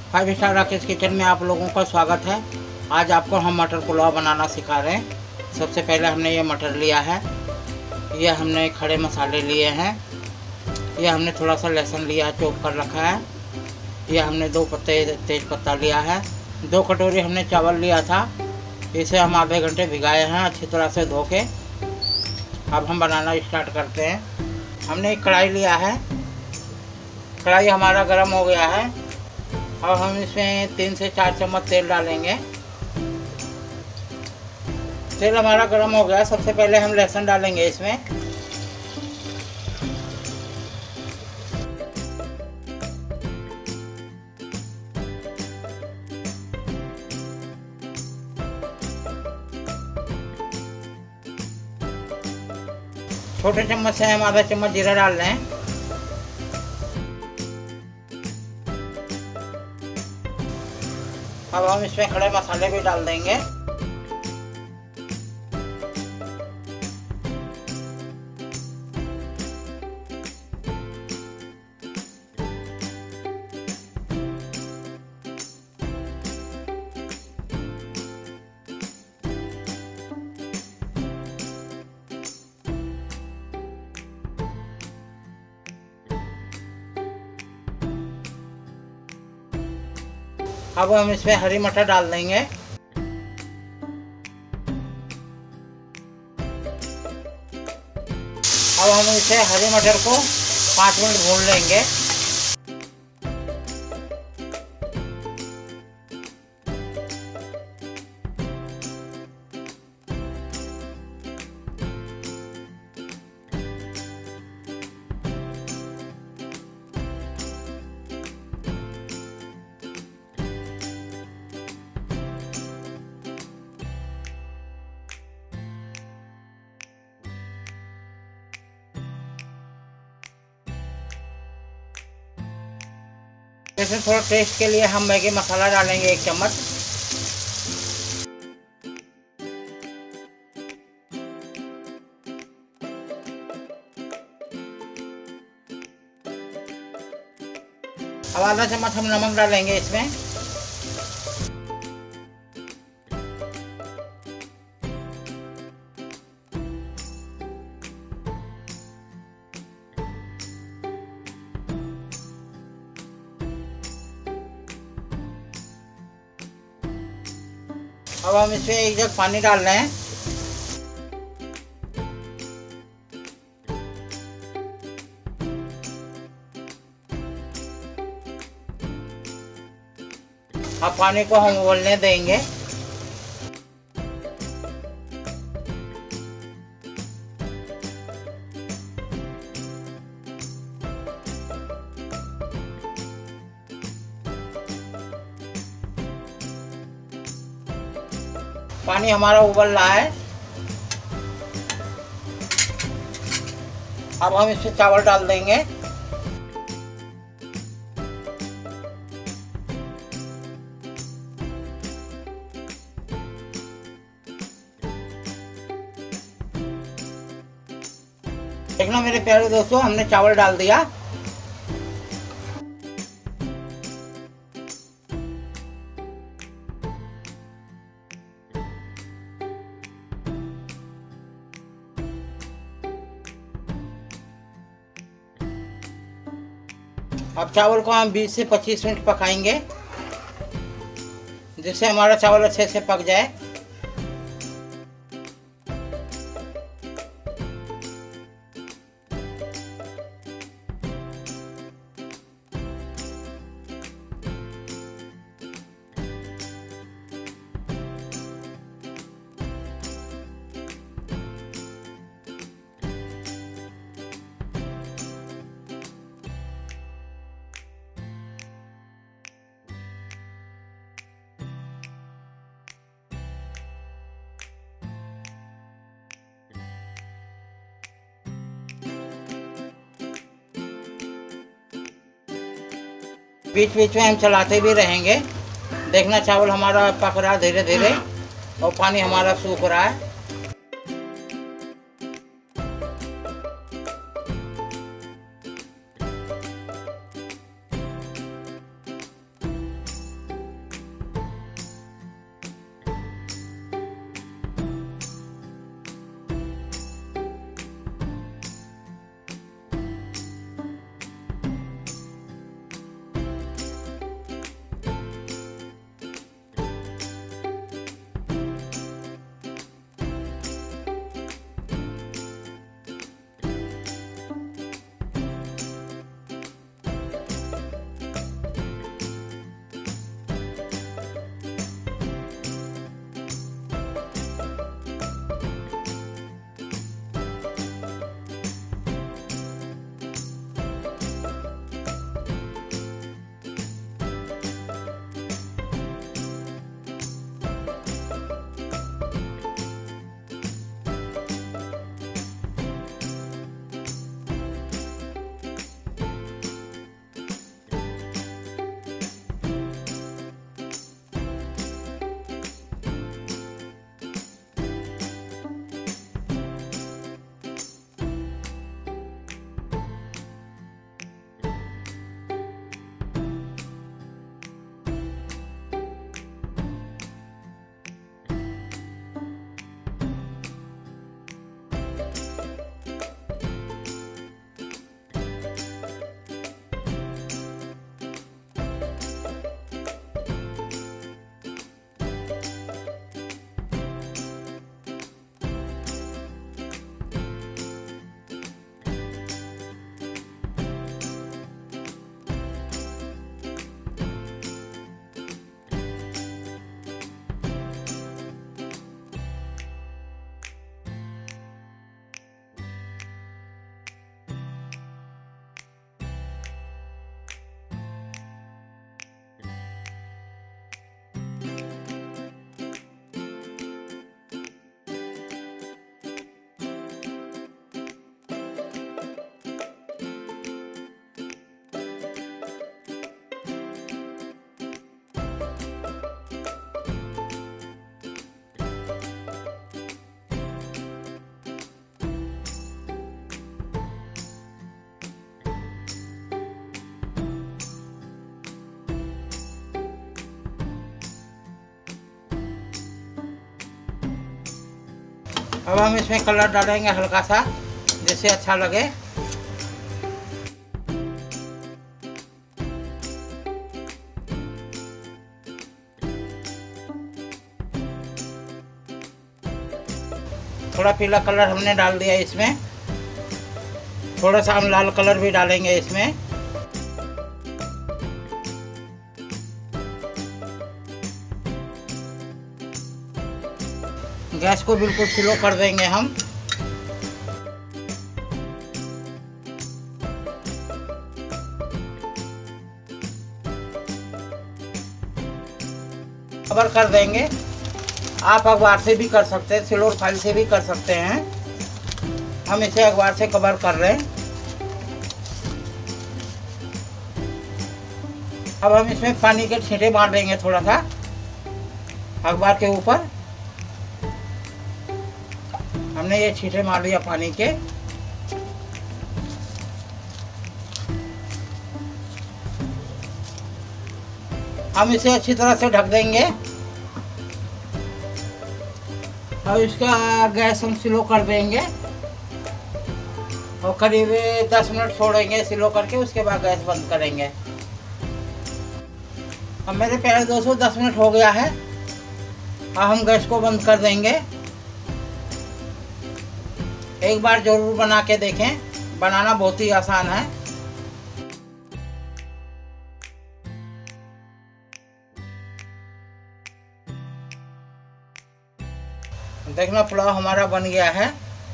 Five star Rakesh kitchen में आप लोगों का स्वागत है। आज आपको हम मटर पुलाव बनाना सिखा रहे हैं। सबसे पहले हमने ये मटर लिया है, ये हमने खड़े मसाले लिए हैं, ये हमने थोड़ा सा लहसुन लिया है, चॉप कर रखा है, ये हमने 2 पत्ते तेज पत्ता लिया है, 2 कटोरी हमने चावल लिया था, इसे हम आधे घंटे भिगाए हैं अच्छी तरह से धो के। अब हम बनाना स्टार्ट करते हैं। हमने एक कढ़ाई लिया है, कढ़ाई हमारा गर्म हो गया है। अब हम इसमें 3 से 4 चम्मच तेल डालेंगे। तेल हमारा गर्म हो गया। सबसे पहले हम लहसुन डालेंगे इसमें। छोटे चम्मच से हम आधा चम्मच जीरा डाल रहे हैं। अब हम इसमें खड़े मसाले भी डाल देंगे। अब हम इसमें हरी मटर डाल देंगे। अब हम इसे हरी मटर को 5 मिनट भून लेंगे। इसमें थोड़ा टेस्ट के लिए हम मैगी मसाला डालेंगे 1 चम्मच। अब आधा चम्मच हम नमक डालेंगे इसमें। अब हम इसमें 1 जग पानी डाल रहे हैं। अब पानी को हम उबलने देंगे। पानी हमारा उबल रहा है। अब हम इसमें चावल डाल देंगे। देखना मेरे प्यारे दोस्तों, हमने चावल डाल दिया। अब चावल को हम 20 से 25 मिनट पकाएंगे, जिससे हमारा चावल अच्छे से पक जाए। बीच बीच में हम चलाते भी रहेंगे। देखना चावल हमारा पक रहा है धीरे धीरे, और पानी हमारा सूख रहा है। अब हम इसमें कलर डालेंगे हल्का सा, जिससे अच्छा लगे। थोड़ा पीला कलर हमने डाल दिया इसमें, थोड़ा सा हम लाल कलर भी डालेंगे इसमें। गैस को बिल्कुल स्लो कर देंगे हम। कवर कर देंगे। आप अखबार से भी कर सकते हैं, सिलोर फाइल से भी कर सकते हैं। हम इसे अखबार से कवर कर रहे हैं। अब हम इसमें पानी के छींटे मार देंगे थोड़ा सा अखबार के ऊपर। हमने ये छींटे मार दिया पानी के। हम इसे अच्छी तरह से ढक देंगे। अब इसका गैस हम स्लो कर देंगे और करीब 10 मिनट छोड़ेंगे स्लो करके, उसके बाद गैस बंद करेंगे। अब मेरे प्यारे दोस्तों 10 मिनट हो गया है। अब हम गैस को बंद कर देंगे। एक बार ज़रूर बना के देखें, बनाना बहुत ही आसान है। देखना पुलाव हमारा बन गया है।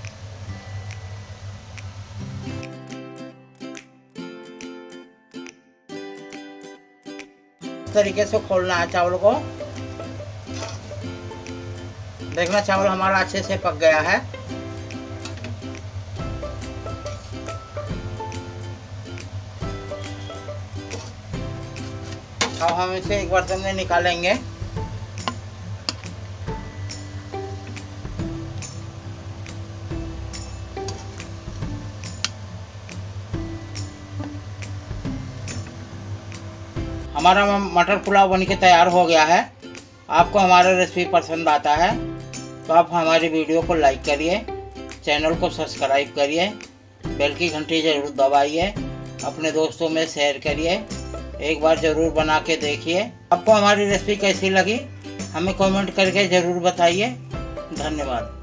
इस तरीके से खोलना है चावल को। देखना चावल हमारा अच्छे से पक गया है। अब हम इसे एक बर्तन में निकालेंगे। हमारा मटर पुलाव बनके तैयार हो गया है। आपको हमारा रेसिपी पसंद आता है तो आप हमारी वीडियो को लाइक करिए, चैनल को सब्सक्राइब करिए, बेल की घंटी ज़रूर दबाइए, अपने दोस्तों में शेयर करिए। एक बार ज़रूर बना के देखिए। आपको हमारी रेसिपी कैसी लगी हमें कमेंट करके ज़रूर बताइए। धन्यवाद।